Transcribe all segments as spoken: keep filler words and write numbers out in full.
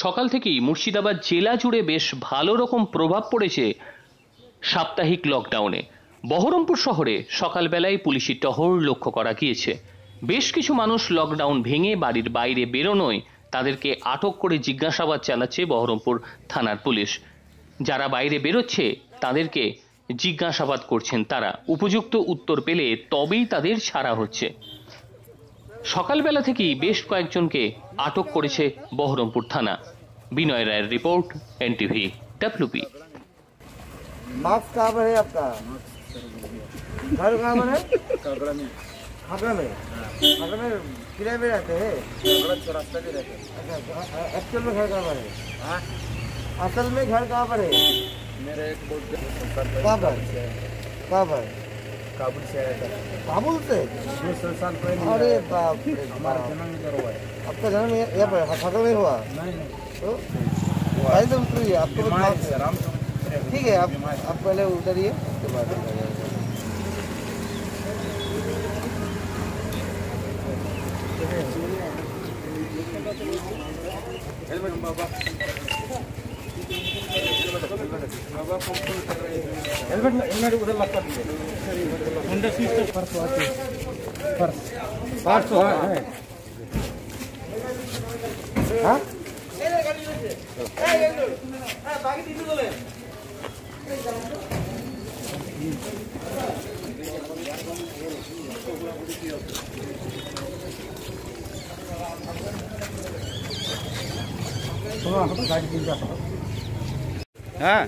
সকাল থেকেই মুর্শিদাবাদ জেলা জুড়ে বেশ ভালো রকম প্রভাব পড়েছে সাপ্তাহিক লকডাউনে। বহরমপুর শহরে সকালবেলায় পুলিশি টহল লক্ষ্য করা গিয়েছে। বেশ কিছু মানুষ লকডাউন ভেঙে বাড়ির বাইরে বেরোনোয় তাদেরকে আটক করে জিজ্ঞাসাবাদ চালাচ্ছে বহরমপুর থানার পুলিশ। যারা বাইরে বেরোচ্ছে তাদেরকে জিজ্ঞাসাবাদ করছেন তারা, উপযুক্ত উত্তর পেলে তবেই তাদের ছাড়া হচ্ছে। সকালবেলা থেকেই বেশ কয়েকজনকে আটক করেছে বহরমপুর থানা। বিনয় রায়ের রিपोर्ट, एनटीवी डब्ल्यूपी। मार्क्स कहाँ पर है आपका? घर कहाँ पर है? खागड़ा में। खागड़ा में? खागड़ा में किराए पे रहते हैं? खागड़ा चौरास्ता पे रहते हैं। अच्छा, एक्चुअल में घर कहाँ पर है? हाँ, असल में घर कहाँ पर है? मेरा एक बोर्ड कहाँ पर? कहाँ पर? काबुल से आया था। काबुल से? सौ साल पहले। अरे बाप रे, हमारा जन्म इधर हुआ है। आपका जन्म यहाँ पर खागड़ा में हुआ? नहीं नहीं। तो तो उतरिए, आपको ठीक है। आप आप पहले उतरिए, उसके बाद हेलमेट बाबा हेलमेट हेलमेट उधर लग कर दीजिए। होंडा सिस्टम फर्स्ट आते फर्स्ट फर्स्ट है। हाँ हाँ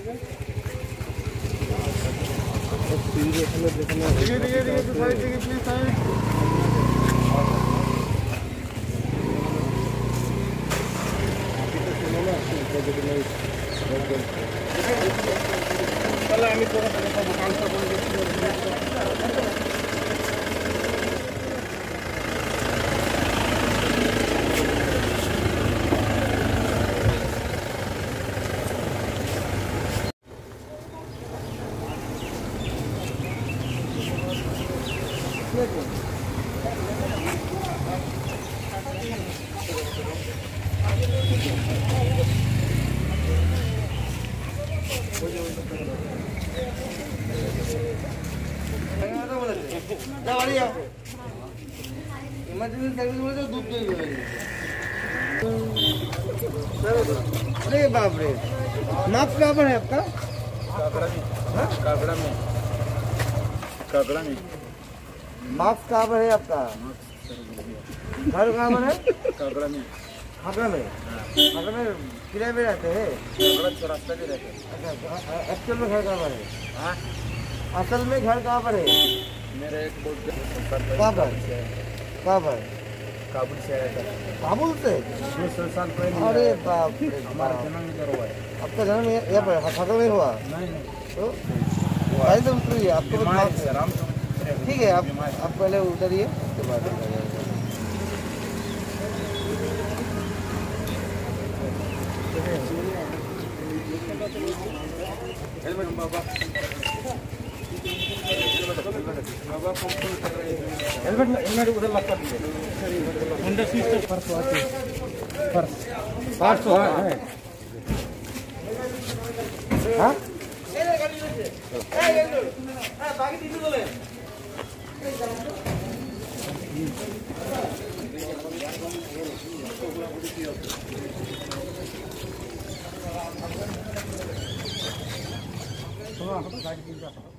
इमरजेंसी सर्विस बोले तो दूध दो ही बोलेंगे। अरे बाप रे, मार्क्स कहाँ पर है आपका? कागड़ा में। कागड़ा में कागड़ा में मार्क्स कहाँ पर है आपका? घर कहाँ पर है? कागड़ा में। खागड़ा में? खागड़ा में किराए पे रहते हैं? खागड़ा चौरास्ता पे रहते हैं। अच्छा, एक्चुअल में घर कहाँ पर है? हाँ, असल में घर कहाँ पर है? मेरा एक बोर्ड कहाँ पर? कहाँ पर? काबुल से आया था। काबुल से? सौ साल पहले। अरे बाप रे, हमारा जन्म इधर हुआ है। आपका जन्म यहाँ पर खागड़ा में हुआ? नहीं नहीं। तो तो उतरिए, आपको ठीक है। आप आप पहले उतरिए, उसके बाद हेलमेट बाबा हेलमेट हेलमेट उधर लग कर दीजिए। होंडा सिस्टम फर्स्ट आते फर्स्ट फर्स्ट है। हाँ तो